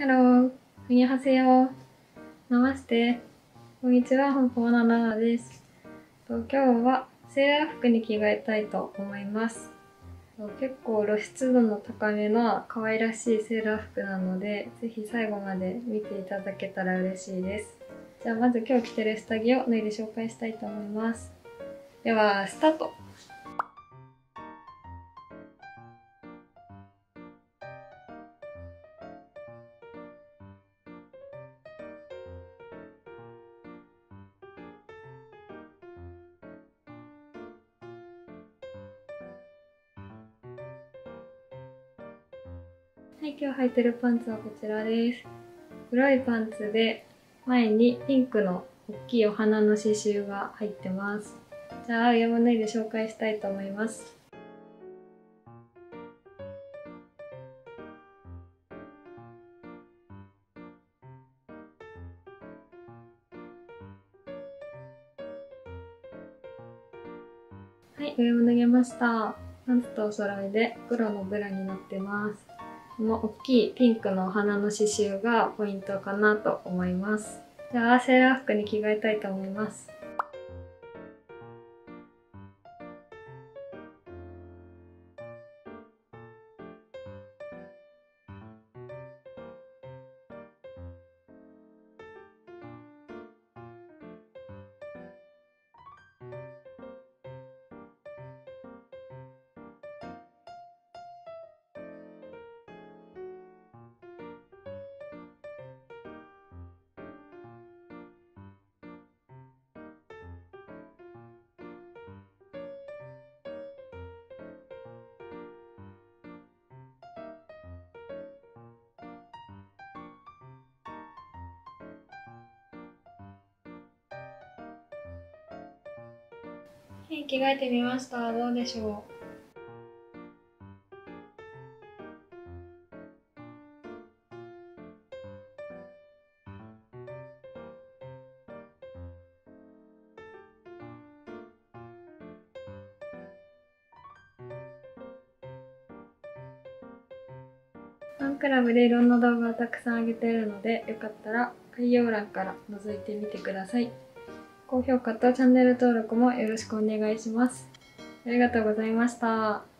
ハロー、こんにちは。ナマステ。こんにちは、香港のナナです。今日はセーラー服に着替えたいと思います。結構露出度の高めの可愛らしいセーラー服なので、ぜひ最後まで見ていただけたら嬉しいです。じゃあまず今日着てる下着を脱いで紹介したいと思います。では、スタート。はい、今日履いてるパンツはこちらです。黒いパンツで前にピンクの大きいお花の刺繍が入ってます。じゃあ上も脱いで紹介したいと思います。はい、上も脱げました。パンツとお揃いで黒のブラになってます。この大きいピンクのお花の刺繍がポイントかなと思います。じゃあセーラー服に着替えたいと思います。はい、着替えてみました。どうでしょう。ファンクラブでいろんな動画をたくさん上げているので、よかったら概要欄から覗いてみてください。高評価とチャンネル登録もよろしくお願いします。ありがとうございました。